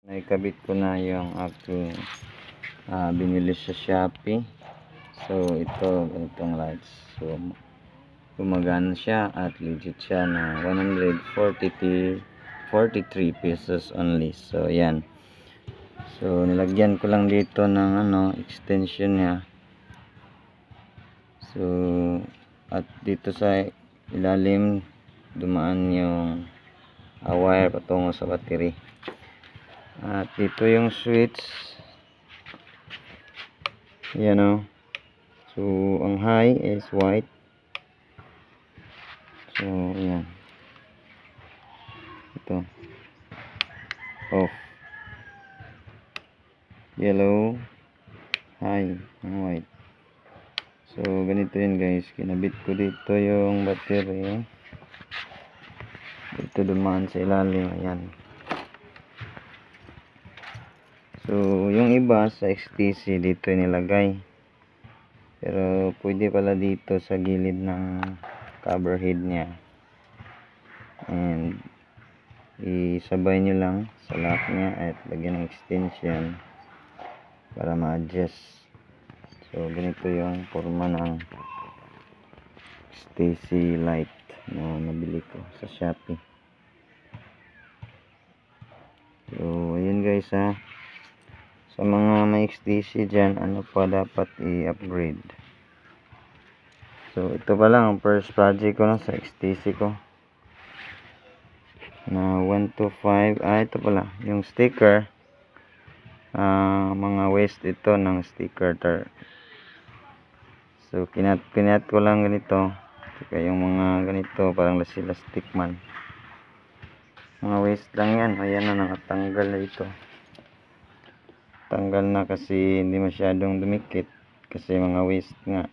Naikabit ko na yung aking binili sa Shopee. So ito, ganitong lights. So gumagana siya at legit siya na 143 pesos only. So yan. So nilagyan ko lang dito ng extension niya. So at dito sa ilalim dumaan yung wire patungo sa battery. At ito yung switch. Yan o. So ang high is white. So yan. Ito. Off. Yellow. High. Ang white. So ganito yun guys. Kinabit ko dito yung battery. Dito dumaan sa ilalim. Ayan. So yung iba sa XTC dito nilagay. Pero pwede pala dito sa gilid ng cover head niya. And isabay nyo lang sa lock niya at lagyan ng extension para ma-adjust. So ganito yung forma ng XTC light na nabili ko sa Shopee. So ayun guys ha. Sa mga may XTC dyan, ano pa dapat i-upgrade. So ito pa lang ang first project ko na sa XTC ko na 125. Ito pala yung sticker. Mga waste ito ng sticker. So kinat ko lang ganito. Saka yung mga ganito parang lastik man. Mga waste lang yan. Ayan na, nakatanggal na ito. Tanggal na kasi hindi masyadong dumikit kasi mga waste nga.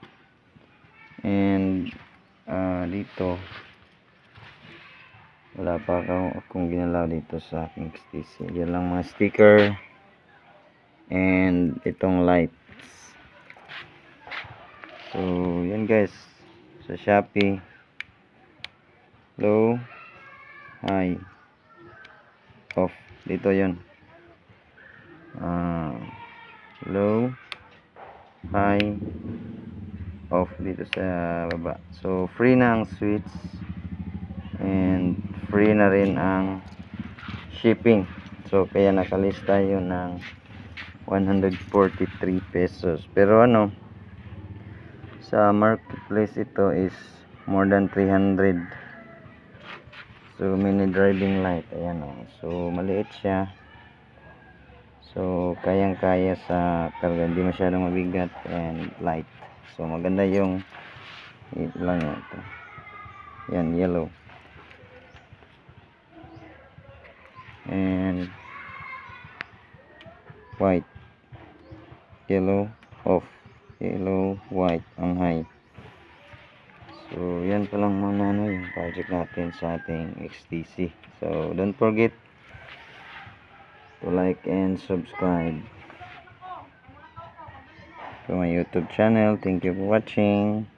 And dito wala pa akong ginalaw dito sa aking XTC. Yan lang mga sticker and itong lights. So yan guys, sa Shopee, low, high, off. Dito yun. Low, high, off dito sa baba. So free na ang switch and free na rin ang shipping. So kaya nakalista yun ng 143 pesos. Pero sa marketplace ito is more than 300. So mini driving light. Ayan o. So maliit siya. So kayang-kaya sa karga, hindi masyadong mabigat and light. So maganda yung ito lang ito. Yan, yellow. And white. Yellow, off. Yellow, white, ang high. So yan pa lang muna yung project natin sa ating XTC. So don't forget to like and subscribe to my YouTube channel. Thank you for watching.